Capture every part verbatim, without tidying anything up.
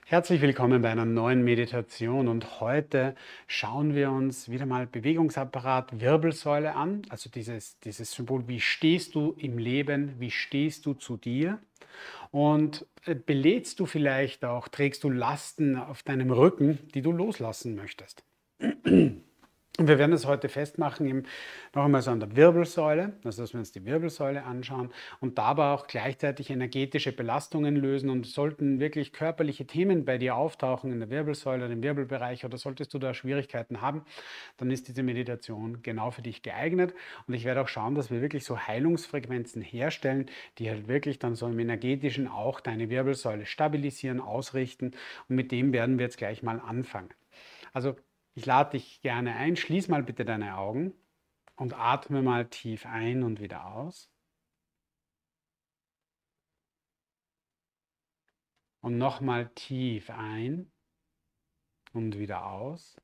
Herzlich willkommen bei einer neuen Meditation und heute schauen wir uns wieder mal Bewegungsapparat, Wirbelsäule an, also dieses, dieses Symbol, wie stehst du im Leben, wie stehst du zu dir und äh, belädst du vielleicht auch, trägst du Lasten auf deinem Rücken, die du loslassen möchtest. Und wir werden das heute festmachen, im, noch einmal so an der Wirbelsäule, also dass wir uns die Wirbelsäule anschauen und dabei auch gleichzeitig energetische Belastungen lösen. Und sollten wirklich körperliche Themen bei dir auftauchen in der Wirbelsäule, im Wirbelbereich, oder solltest du da Schwierigkeiten haben, dann ist diese Meditation genau für dich geeignet. Und ich werde auch schauen, dass wir wirklich so Heilungsfrequenzen herstellen, die halt wirklich dann so im energetischen auch deine Wirbelsäule stabilisieren, ausrichten. Und mit dem werden wir jetzt gleich mal anfangen. Also ich lade dich gerne ein, schließ mal bitte deine Augen und atme mal tief ein und wieder aus. Und nochmal tief ein und wieder aus.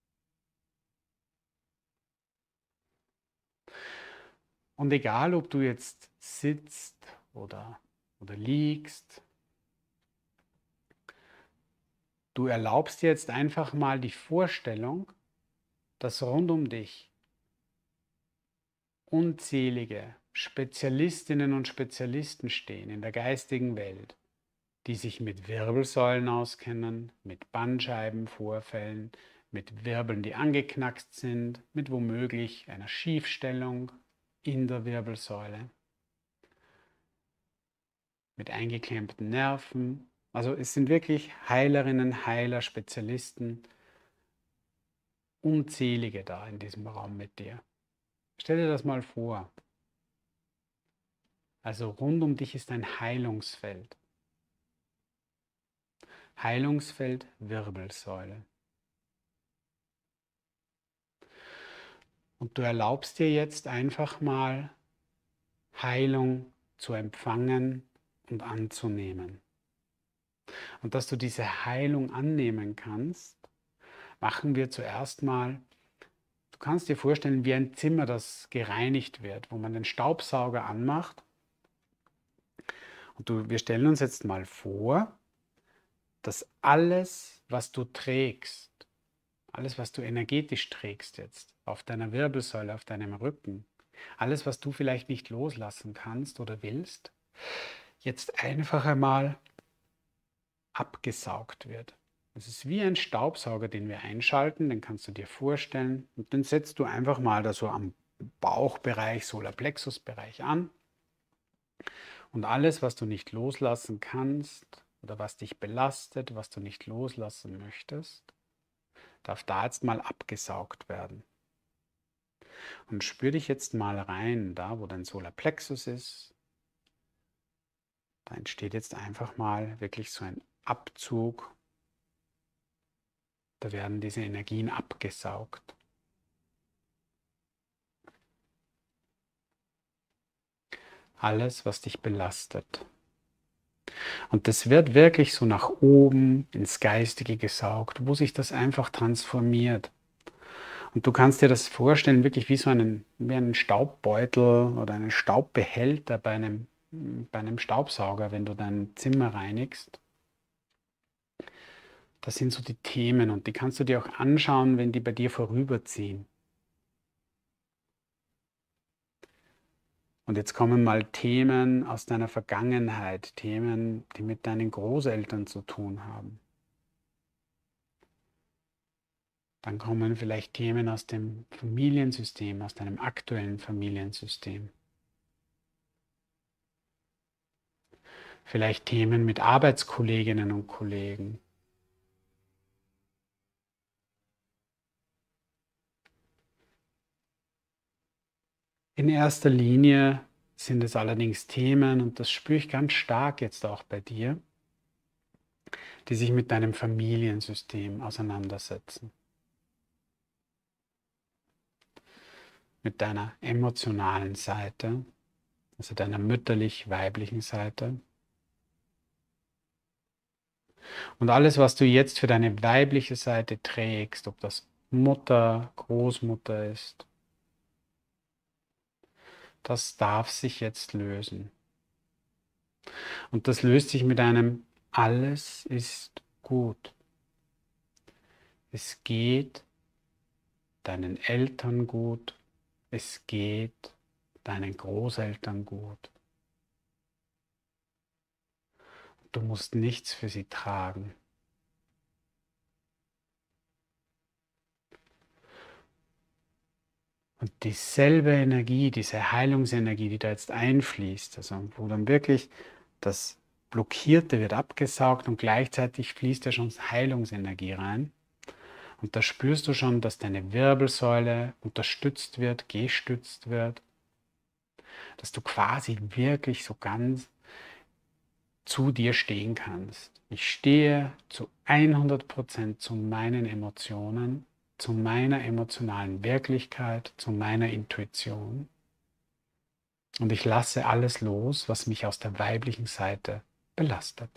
Und egal, ob du jetzt sitzt oder, oder liegst, du erlaubst dir jetzt einfach mal die Vorstellung, dass rund um dich unzählige Spezialistinnen und Spezialisten stehen in der geistigen Welt, die sich mit Wirbelsäulen auskennen, mit Bandscheibenvorfällen, mit Wirbeln, die angeknackst sind, mit womöglich einer Schiefstellung in der Wirbelsäule, mit eingeklemmten Nerven. Also es sind wirklich Heilerinnen, Heiler, Spezialisten, unzählige da in diesem Raum mit dir. Stell dir das mal vor. Also rund um dich ist ein Heilungsfeld. Heilungsfeld Wirbelsäule. Und du erlaubst dir jetzt einfach mal Heilung zu empfangen und anzunehmen. Und dass du diese Heilung annehmen kannst, machen wir zuerst mal, du kannst dir vorstellen, wie ein Zimmer, das gereinigt wird, wo man den Staubsauger anmacht. Und du, wir stellen uns jetzt mal vor, dass alles, was du trägst, alles, was du energetisch trägst jetzt, auf deiner Wirbelsäule, auf deinem Rücken, alles, was du vielleicht nicht loslassen kannst oder willst, jetzt einfach einmal abgesaugt wird. Es ist wie ein Staubsauger, den wir einschalten, den kannst du dir vorstellen. Und den setzt du einfach mal da so am Bauchbereich, Solarplexusbereich an. Und alles, was du nicht loslassen kannst oder was dich belastet, was du nicht loslassen möchtest, darf da jetzt mal abgesaugt werden. Und spür dich jetzt mal rein, da wo dein Solarplexus ist. Da entsteht jetzt einfach mal wirklich so ein Abzug. Da werden diese Energien abgesaugt. Alles, was dich belastet. Und das wird wirklich so nach oben ins Geistige gesaugt, wo sich das einfach transformiert. Und du kannst dir das vorstellen, wirklich wie so einen, wie einen Staubbeutel oder einen Staubbehälter bei einem, bei einem Staubsauger, wenn du dein Zimmer reinigst. Das sind so die Themen und die kannst du dir auch anschauen, wenn die bei dir vorüberziehen. Und jetzt kommen mal Themen aus deiner Vergangenheit, Themen, die mit deinen Großeltern zu tun haben. Dann kommen vielleicht Themen aus dem Familiensystem, aus deinem aktuellen Familiensystem. Vielleicht Themen mit Arbeitskolleginnen und Kollegen. In erster Linie sind es allerdings Themen, und das spüre ich ganz stark jetzt auch bei dir, die sich mit deinem Familiensystem auseinandersetzen. Mit deiner emotionalen Seite, also deiner mütterlich-weiblichen Seite. Und alles, was du jetzt für deine weibliche Seite trägst, ob das Mutter, Großmutter ist, das darf sich jetzt lösen. Und das löst sich mit einem Alles ist gut. Es geht deinen Eltern gut. Es geht deinen Großeltern gut. Du musst nichts für sie tragen. Und dieselbe Energie, diese Heilungsenergie, die da jetzt einfließt, also wo dann wirklich das Blockierte wird abgesaugt und gleichzeitig fließt ja schon Heilungsenergie rein. Und da spürst du schon, dass deine Wirbelsäule unterstützt wird, gestützt wird, dass du quasi wirklich so ganz zu dir stehen kannst. Ich stehe zu hundert Prozent zu meinen Emotionen, zu meiner emotionalen Wirklichkeit, zu meiner Intuition. Und ich lasse alles los, was mich aus der weiblichen Seite belastet.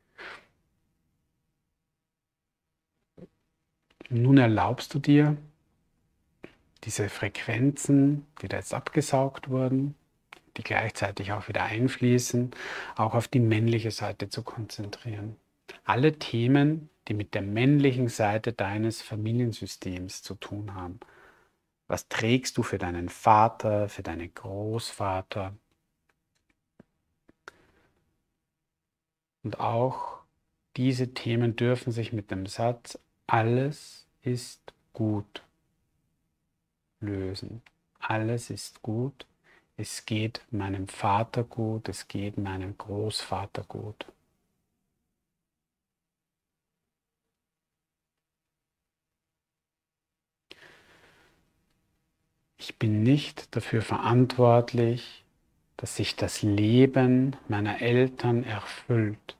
Nun erlaubst du dir, diese Frequenzen, die da jetzt abgesaugt wurden, die gleichzeitig auch wieder einfließen, auch auf die männliche Seite zu konzentrieren. Alle Themen, die mit der männlichen Seite deines Familiensystems zu tun haben. Was trägst du für deinen Vater, für deinen Großvater? Und auch diese Themen dürfen sich mit dem Satz alles ist gut lösen. Alles ist gut. Es geht meinem Vater gut, es geht meinem Großvater gut. Ich bin nicht dafür verantwortlich, dass sich das Leben meiner Eltern erfüllt.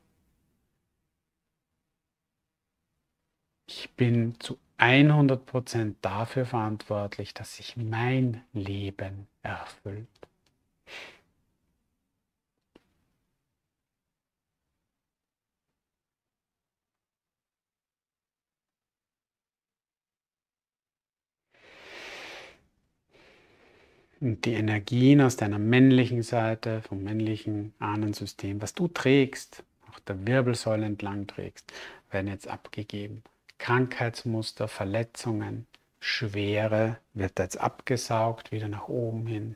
Ich bin zu hundert Prozent dafür verantwortlich, dass sich mein Leben erfüllt. Und die Energien aus deiner männlichen Seite, vom männlichen Ahnensystem, was du trägst, auch der Wirbelsäule entlang trägst, werden jetzt abgegeben. Krankheitsmuster, Verletzungen, Schwere wird jetzt abgesaugt, wieder nach oben hin.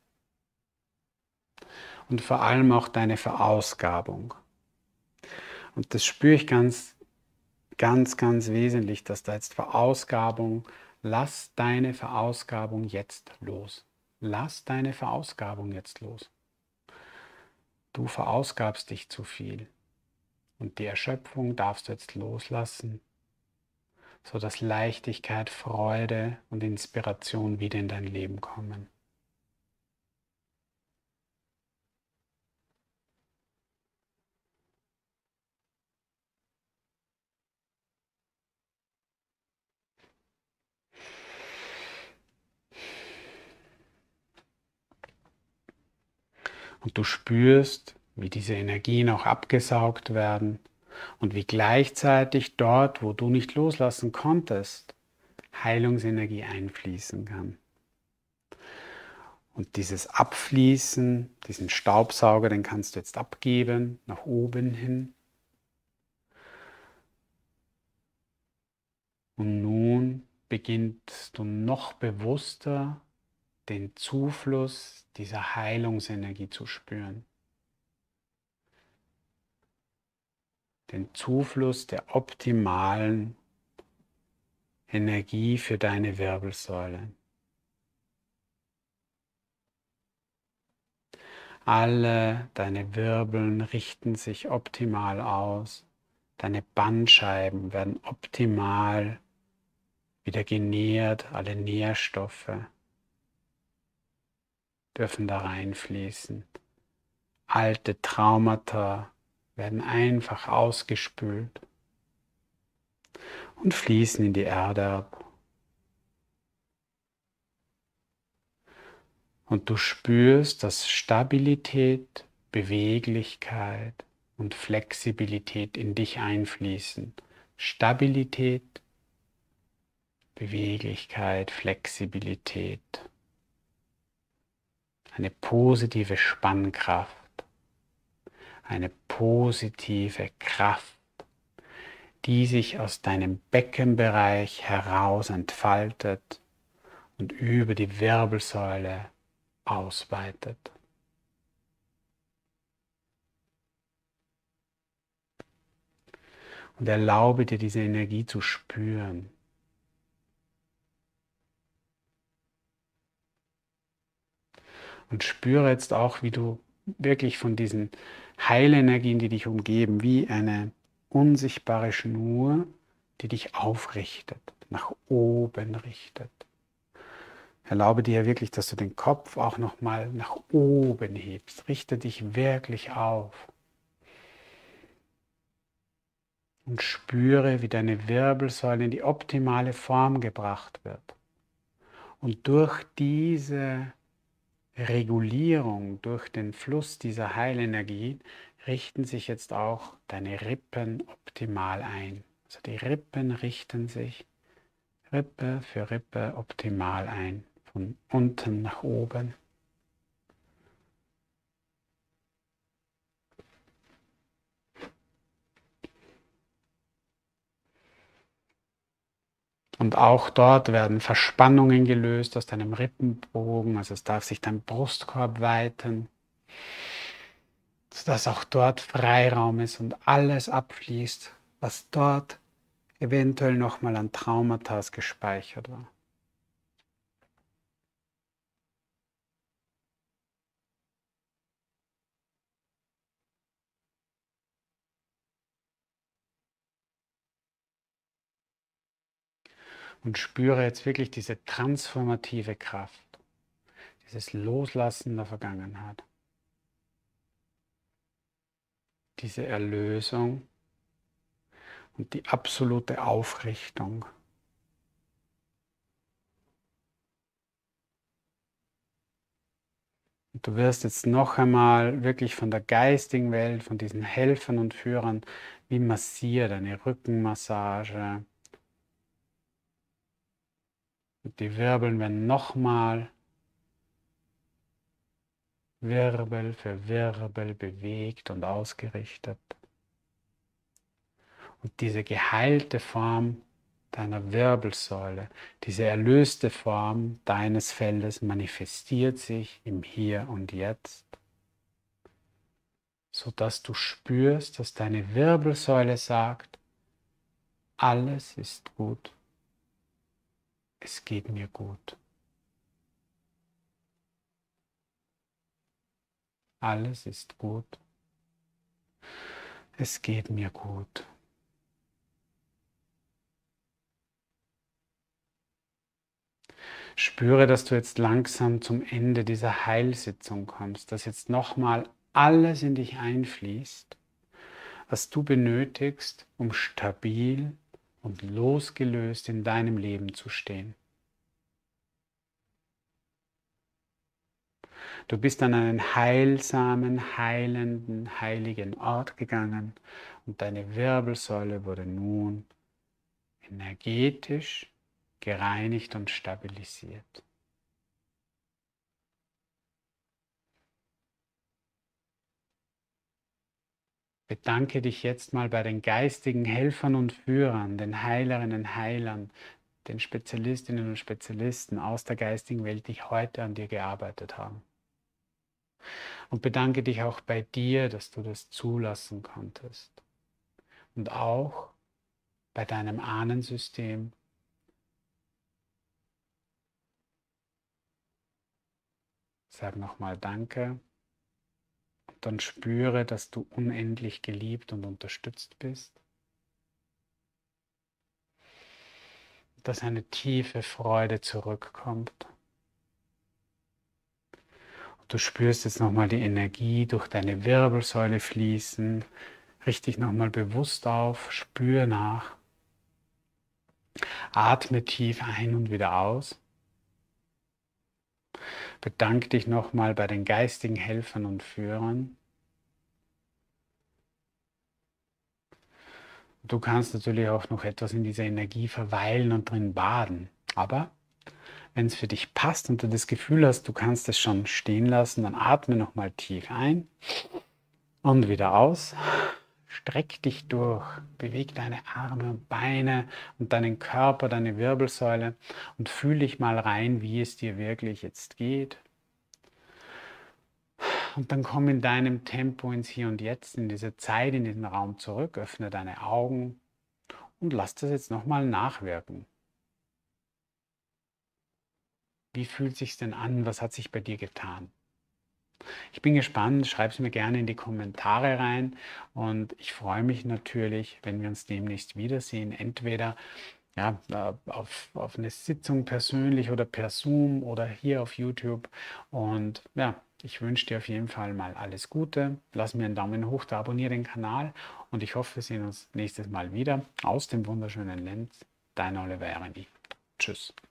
Und vor allem auch deine Verausgabung. Und das spüre ich ganz, ganz, ganz wesentlich, dass da jetzt Verausgabung, lass deine Verausgabung jetzt los. Lass deine Verausgabung jetzt los. Du verausgabst dich zu viel. Und die Erschöpfung darfst du jetzt loslassen, sodass Leichtigkeit, Freude und Inspiration wieder in dein Leben kommen. Und du spürst, wie diese Energien auch abgesaugt werden und wie gleichzeitig dort, wo du nicht loslassen konntest, Heilungsenergie einfließen kann. Und dieses Abfließen, diesen Staubsauger, den kannst du jetzt abgeben, nach oben hin. Und nun beginnst du noch bewusster den Zufluss dieser Heilungsenergie zu spüren. Den Zufluss der optimalen Energie für deine Wirbelsäule. Alle deine Wirbeln richten sich optimal aus. Deine Bandscheiben werden optimal wieder genährt. Alle Nährstoffe dürfen da reinfließen. Alte Traumata werden einfach ausgespült und fließen in die Erde ab. Und du spürst, dass Stabilität, Beweglichkeit und Flexibilität in dich einfließen. Stabilität, Beweglichkeit, Flexibilität. Eine positive Spannkraft, eine positive Kraft, die sich aus deinem Beckenbereich heraus entfaltet und über die Wirbelsäule ausweitet. Und erlaube dir, diese Energie zu spüren. Und spüre jetzt auch, wie du wirklich von diesen Heilenergien, die dich umgeben, wie eine unsichtbare Schnur, die dich aufrichtet, nach oben richtet. Erlaube dir wirklich, dass du den Kopf auch nochmal nach oben hebst. Richte dich wirklich auf. Und spüre, wie deine Wirbelsäule in die optimale Form gebracht wird. Und durch diese Regulierung, durch den Fluss dieser Heilenergie, richten sich jetzt auch deine Rippen optimal ein. Also die Rippen richten sich Rippe für Rippe optimal ein, von unten nach oben. Und auch dort werden Verspannungen gelöst aus deinem Rippenbogen, also es darf sich dein Brustkorb weiten, sodass auch dort Freiraum ist und alles abfließt, was dort eventuell nochmal an Traumata gespeichert war. Und spüre jetzt wirklich diese transformative Kraft, dieses Loslassen der Vergangenheit, diese Erlösung und die absolute Aufrichtung. Und du wirst jetzt noch einmal wirklich von der geistigen Welt, von diesen Helfern und Führern, wie massiert, eine Rückenmassage. Und die Wirbeln werden nochmal Wirbel für Wirbel bewegt und ausgerichtet. Und diese geheilte Form deiner Wirbelsäule, diese erlöste Form deines Feldes manifestiert sich im Hier und Jetzt, sodass du spürst, dass deine Wirbelsäule sagt, alles ist gut, es geht mir gut. Alles ist gut, es geht mir gut. Spüre, dass du jetzt langsam zum Ende dieser Heilsitzung kommst, dass jetzt nochmal alles in dich einfließt, was du benötigst, um stabil und losgelöst in deinem Leben zu stehen. Du bist an einen heilsamen, heilenden, heiligen Ort gegangen und deine Wirbelsäule wurde nun energetisch gereinigt und stabilisiert. Bedanke dich jetzt mal bei den geistigen Helfern und Führern, den Heilerinnen und Heilern, den Spezialistinnen und Spezialisten aus der geistigen Welt, die heute an dir gearbeitet haben. Und bedanke dich auch bei dir, dass du das zulassen konntest. Und auch bei deinem Ahnensystem. Sag nochmal Danke. Und dann spüre, dass du unendlich geliebt und unterstützt bist. Dass eine tiefe Freude zurückkommt. Du spürst jetzt nochmal die Energie durch deine Wirbelsäule fließen. Richte dich nochmal bewusst auf, spür nach. Atme tief ein und wieder aus. Bedanke dich nochmal bei den geistigen Helfern und Führern. Du kannst natürlich auch noch etwas in dieser Energie verweilen und drin baden. Aber wenn es für dich passt und du das Gefühl hast, du kannst es schon stehen lassen, dann atme nochmal tief ein und wieder aus. Streck dich durch, beweg deine Arme und Beine und deinen Körper, deine Wirbelsäule und fühl dich mal rein, wie es dir wirklich jetzt geht. Und dann komm in deinem Tempo ins Hier und Jetzt, in diese Zeit, in diesen Raum zurück, öffne deine Augen und lass das jetzt nochmal nachwirken. Wie fühlt es sich denn an? Was hat sich bei dir getan? Ich bin gespannt, schreib es mir gerne in die Kommentare rein und ich freue mich natürlich, wenn wir uns demnächst wiedersehen, entweder ja, auf, auf eine Sitzung persönlich oder per Zoom oder hier auf YouTube. Und ja, ich wünsche dir auf jeden Fall mal alles Gute. Lass mir einen Daumen hoch da, abonniere den Kanal und ich hoffe, wir sehen uns nächstes Mal wieder aus dem wunderschönen Lenz. Dein Oliver Ereni. Tschüss.